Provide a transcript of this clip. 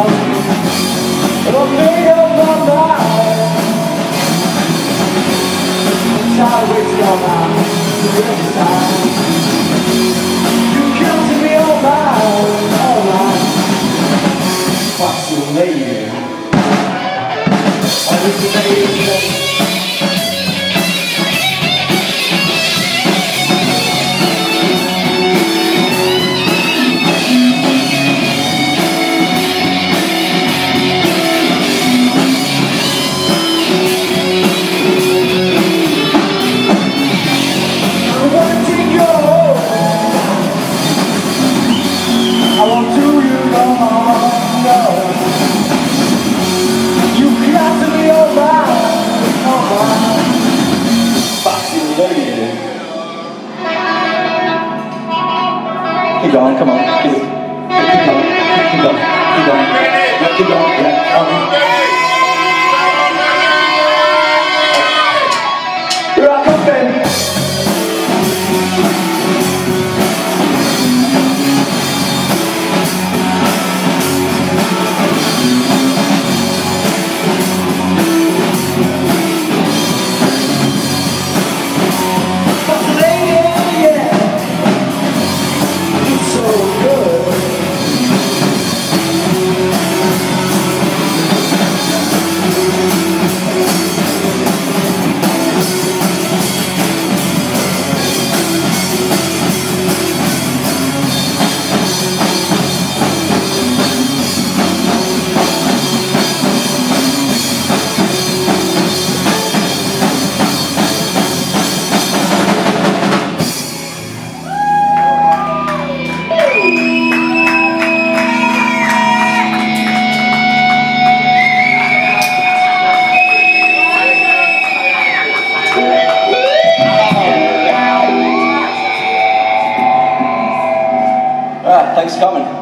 And I made up my mind. I'm tired of wasting all my time. You come to me all night. Fascinating. Hallucinating. Keep going, come on, keep going, keep going, yeah, keep going, yeah, Here I come, baby. Thanks for coming.